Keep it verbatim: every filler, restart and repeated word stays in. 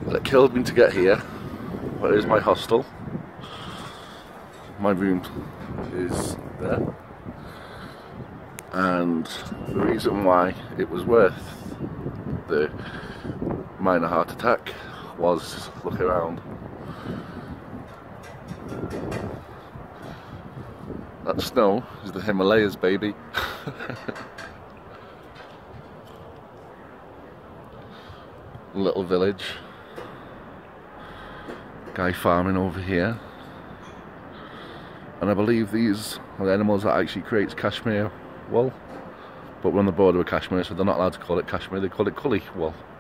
Well, it killed me to get here. But here's my hostel. My room is there. And the reason why it was worth the minor heart attack was, look around. That snow is the Himalayas, baby. Little village. Guy farming over here. And I believe these are the animals that actually creates cashmere wool. But we're on the border with Kashmir, so they're not allowed to call it cashmere, they call it kulli wool.